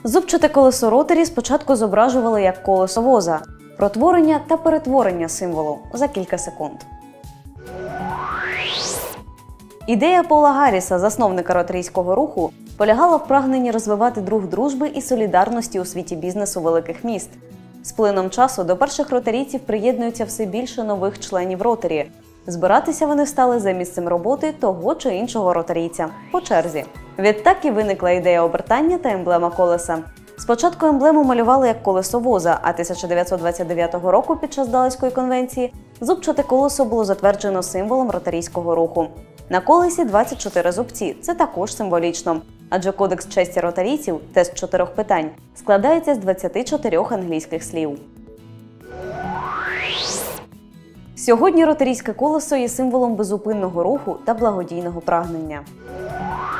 Зубчате колесо ротарі спочатку зображували як колесо воза. Про творення та перетворення символу за кілька секунд. Ідея Пола Гарріса, засновника ротарійського руху, полягала в прагненні розвивати дух дружби і солідарності у світі бізнесу великих міст. З плином часу до перших ротарійців приєднується все більше нових членів ротарі. Збиратися вони стали за місцем роботи того чи іншого ротарійця по черзі. Відтак і виникла ідея обертання та емблема колеса. Спочатку емблему малювали як колесо воза, а 1929 року під час Далласької конвенції зубчате колесо було затверджено символом ротарійського руху. На колесі 24 зубці – це також символічно, адже кодекс честі ротарійців, тест 4 питань, складається з 24 англійських слів. Сьогодні ротарійське колесо є символом безупинного руху та благодійного прагнення.